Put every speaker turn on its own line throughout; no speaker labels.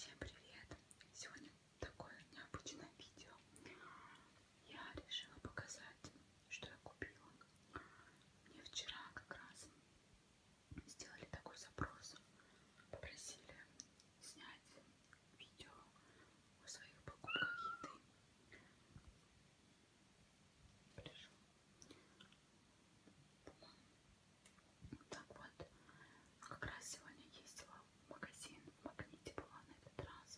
Всем привет! Сегодня такое необычное видео. Я решила показать, что я купила. Мне вчера как раз сделали такой запрос. Попросили снять видео о своих покупках еды. Пришло. Так вот, как раз сегодня ездила в магазин, в Магните была на этот раз.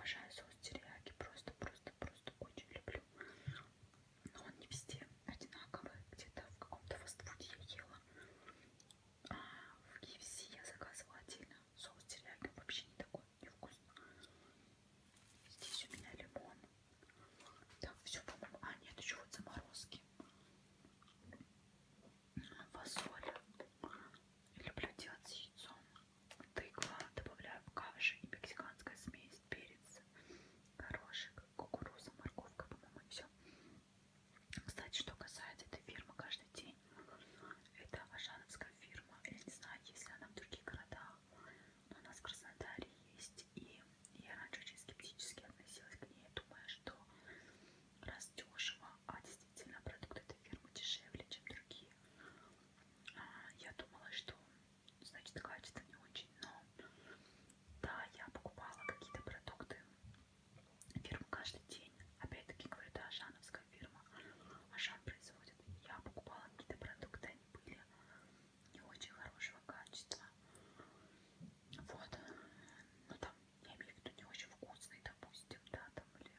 обожаю соус терияки, просто очень люблю. Но он не везде одинаковый, где-то в каком-то фастфуде я ела. А в KFC я заказывала отдельно соус терияки, он вообще не такой невкусный. Здесь у меня лимон. Так, все, по-моему. А, нет, еще вот заморозки. Фасоль. Люблю делать с яйцом. Тыква. Добавляю в каши и мексиканская смесь. Перец, горошек, кукуруза, морковка, по-моему, и все. Кстати, что касается этой фирмы «Каждый день», это ашановская фирма. Я не знаю, если она в других городах, но у нас в Краснодаре есть. И я раньше очень скептически относилась к ней, думая, что раз дешево, а действительно продукты этой фирмы дешевле, чем другие. Я думала, что значит качество не очень, но да, я покупала какие-то продукты фирмы «Каждый день». Опять-таки говорю, это ашановская фирма. Ашан производит. Я покупала какие-то продукты, они были не очень хорошего качества. Вот. Ну там, я имею в виду, не очень вкусные, допустим, да, там или...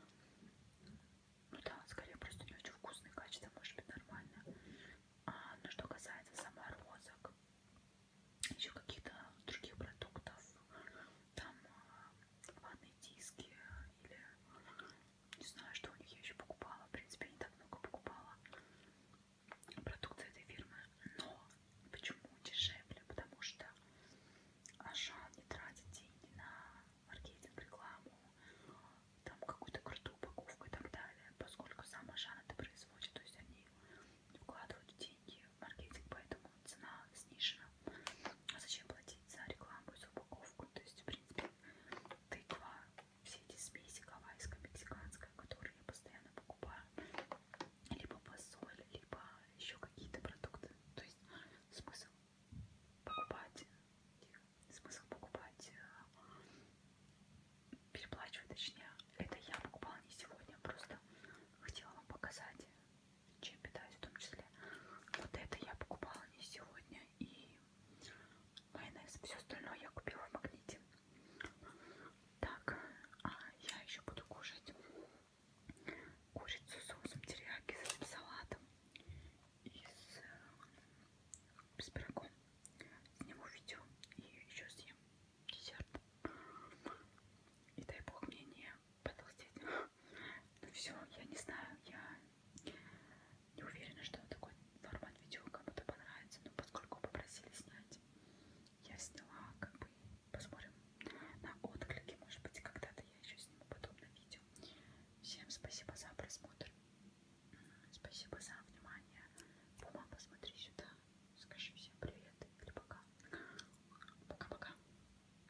Ну да, скорее просто не очень вкусные, качество может быть нормально. Но что касается заморозок, еще каких-то других продуктов, там ванные диски или не знаю, что у них я еще покупала. В принципе, не так много покупала продукции этой фирмы. Но почему дешевле? Потому что Ашан не тратит деньги на маркетинг, рекламу, там какую-то крутую упаковку и так далее, поскольку сам Ашан это производит, то есть они не вкладывают деньги в маркетинг, поэтому цена снижена. А зачем платить за рекламу и за упаковку? То есть, в принципе, тыква, все эти смеси гавайская, мексиканская, которые я постоянно покупаю, либо фасоль, либо еще какие-то продукты. То есть смысл покупать, переплачивать, точнее,